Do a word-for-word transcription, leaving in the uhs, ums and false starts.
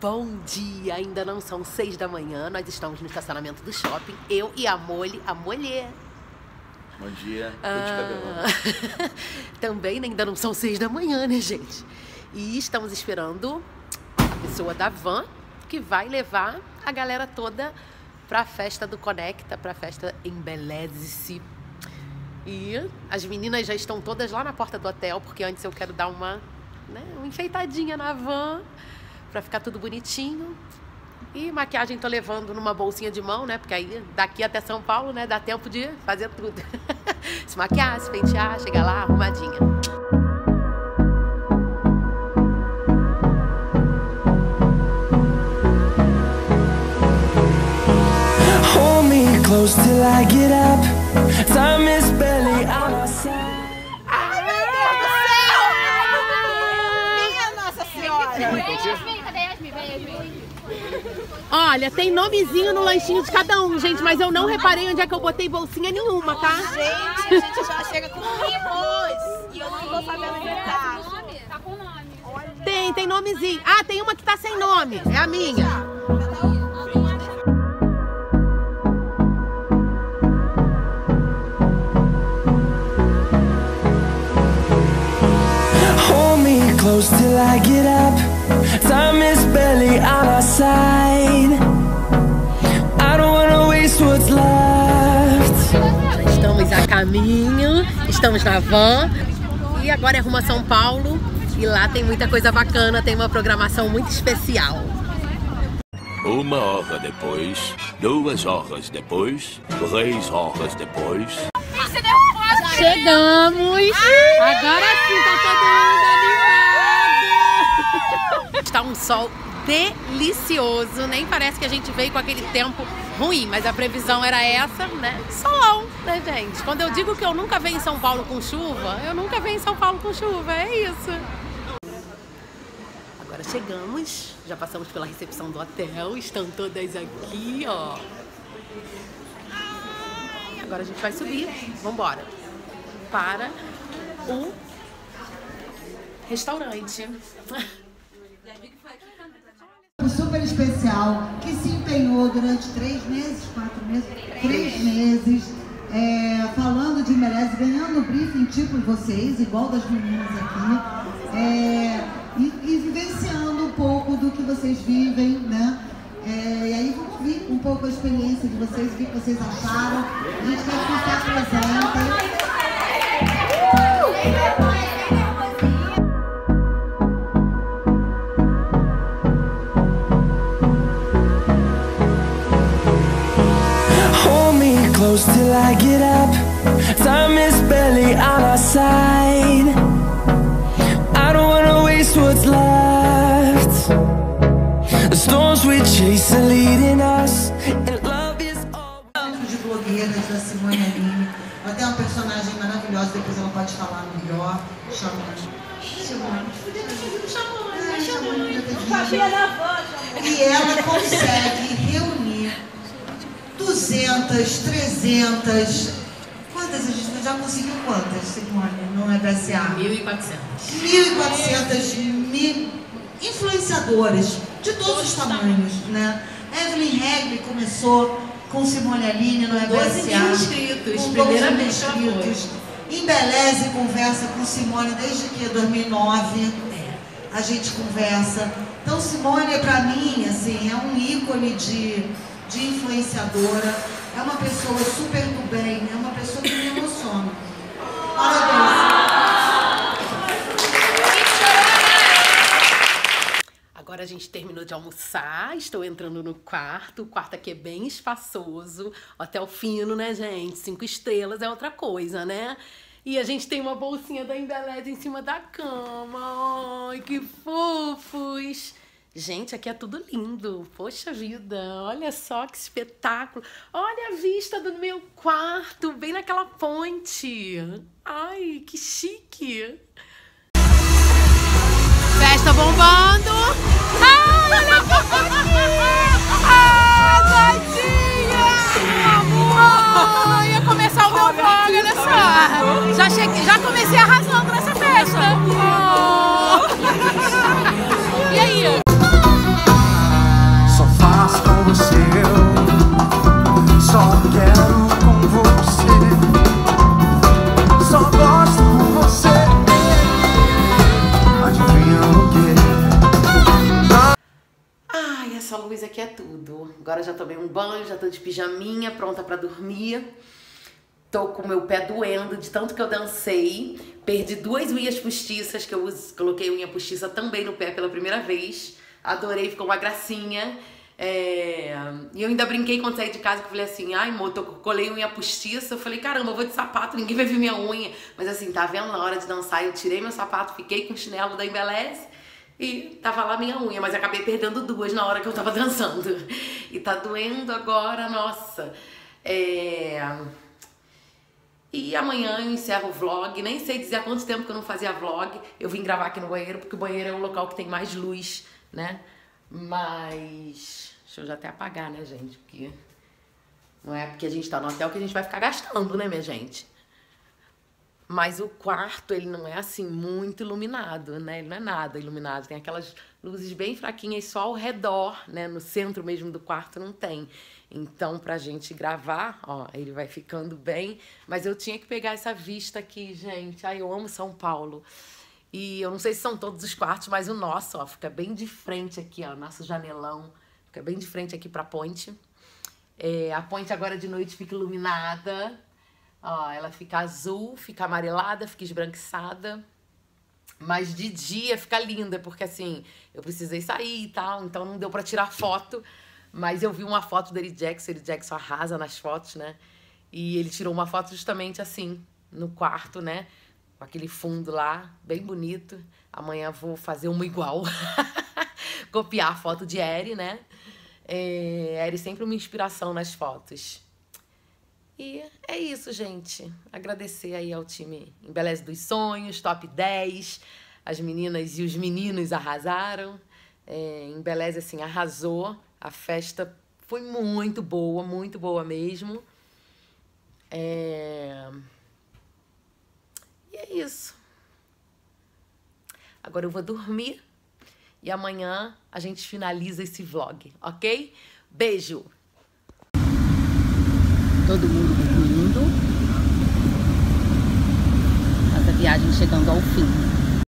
Bom dia, ainda não são seis da manhã, nós estamos no estacionamento do shopping, eu e a Molly, a Molly. Bom dia, ah, também ainda não são seis da manhã, né, gente? E estamos esperando a pessoa da van que vai levar a galera toda pra festa do Conecta, pra festa Embeleze-se. E as meninas já estão todas lá na porta do hotel, porque antes eu quero dar uma, né, uma enfeitadinha na van, pra ficar tudo bonitinho. E maquiagem tô levando numa bolsinha de mão, né? Porque aí daqui até São Paulo, né? Dá tempo de fazer tudo. Se maquiar, se pentear, chegar lá arrumadinha. Hold me close till I get up. Time is barely on our side. Olha, tem nomezinho no lanchinho de cada um, gente, mas eu não reparei onde é que eu botei bolsinha nenhuma, tá? Gente, a gente já chega com mimos e eu não tô sabendo onde tá. Tá com nome. Tem, tem nomezinho. Ah, tem uma que tá sem nome, é a minha. Hold me close till I get up. Time is barely on our side. I don't wanna waste what's left. Estamos a caminho, estamos na van e agora é rumo a São Paulo e lá tem muita coisa bacana, tem uma programação muito especial. Uma hora depois, duas horas depois, três horas depois. Chegamos! Agora sim tá todo mundo animado! Está um sol delicioso, nem parece que a gente veio com aquele tempo ruim, mas a previsão era essa, né? Solão, né, gente? Quando eu digo que eu nunca venho em São Paulo com chuva, eu nunca venho em São Paulo com chuva, é isso. Agora chegamos, já passamos pela recepção do hotel, estão todas aqui, ó. E agora a gente vai subir, vambora, para o restaurante. Super especial, que se empenhou durante três meses, quatro meses, três meses, é, falando de Embeleze, ganhando o briefing tipo de vocês, igual das meninas aqui, é, e, e vivenciando um pouco do que vocês vivem, né? É, e aí vamos ouvir um pouco a experiência de vocês, o que vocês acharam. A gente quer que se apresentem. Close till I get up. Time is barely on our side. I don't wanna waste what's left. The storms we chase are leading us, and love is all. De blogueiras da Simone Aline. Ela tem uma personagem maravilhosa, depois ela pode falar melhor. Chama Simone. E ela consegue reunir duzentas, trezentas, quantas a gente já conseguiu? Quantas, Simone, no E B S A? mil e quatrocentas. mil e quatrocentas influenciadoras de todos os tamanhos, né? Evelyn Regli começou com Simone Aline no E B S A. doze mil inscritos, com primeira doze mil vez inscritos. Embeleze conversa com Simone desde que dois mil e nove. A gente conversa. Então Simone, pra mim, assim, é um ícone de de influenciadora, é uma pessoa super do bem, é uma pessoa que me emociona. Parabéns! Agora a gente terminou de almoçar, estou entrando no quarto, o quarto aqui é bem espaçoso, hotel fino, né, gente? Cinco estrelas é outra coisa, né? E a gente tem uma bolsinha da Embeleze em cima da cama, ai, que fofos! Gente, aqui é tudo lindo. Poxa vida, olha só que espetáculo. Olha a vista do meu quarto, bem naquela ponte. Ai, que chique. Festa bombando. Ai, olha aqui. Ah, tadinha. Ai, ia começar o meu vlog, olha só. Já, cheguei, já comecei arrasando nessa festa. Oh. E aí? luz aqui é tudo. Agora já tomei um banho, já tô de pijaminha, pronta pra dormir. Tô com o meu pé doendo de tanto que eu dancei. Perdi duas unhas postiças, que eu uso, coloquei unha postiça também no pé pela primeira vez. Adorei, ficou uma gracinha. É... E eu ainda brinquei quando saí de casa, que eu falei assim, ai, amor, eu colei unha postiça. Eu falei, caramba, eu vou de sapato, ninguém vai ver minha unha. Mas assim, tá vendo? Na hora de dançar, eu tirei meu sapato, fiquei com o chinelo da Embeleze e tava lá minha unha, mas acabei perdendo duas na hora que eu tava dançando. E tá doendo agora, nossa. É... E amanhã eu encerro o vlog, nem sei dizer há quanto tempo que eu não fazia vlog. Eu vim gravar aqui no banheiro, porque o banheiro é o local que tem mais luz, né? Mas... deixa eu já até apagar, né, gente? Porque não é porque a gente tá no hotel que a gente vai ficar gastando, né, minha gente? Mas o quarto, ele não é assim muito iluminado, né? Ele não é nada iluminado. Tem aquelas luzes bem fraquinhas só ao redor, né? No centro mesmo do quarto não tem. Então, pra gente gravar, ó, ele vai ficando bem. Mas eu tinha que pegar essa vista aqui, gente. Ai, eu amo São Paulo. E eu não sei se são todos os quartos, mas o nosso, ó, fica bem de frente aqui, ó. Nosso janelão fica bem de frente aqui pra ponte. É, a ponte agora de noite fica iluminada. Ó, ela fica azul, fica amarelada, fica esbranquiçada. Mas de dia fica linda, porque assim, eu precisei sair e tal, então não deu pra tirar foto. Mas eu vi uma foto do Eric Jackson, Eric Jackson arrasa nas fotos, né? E ele tirou uma foto justamente assim, no quarto, né? Com aquele fundo lá, bem bonito. Amanhã vou fazer uma igual. Copiar a foto de Eri, né? É, Eri sempre uma inspiração nas fotos. E é isso, gente. Agradecer aí ao time Embeleze dos Sonhos, top dez. As meninas e os meninos arrasaram. É, Embeleze, assim, arrasou. A festa foi muito boa, muito boa mesmo. É... E é isso. Agora eu vou dormir e amanhã a gente finaliza esse vlog, ok? Beijo! Todo mundo dormindo. Nossa viagem chegando ao fim.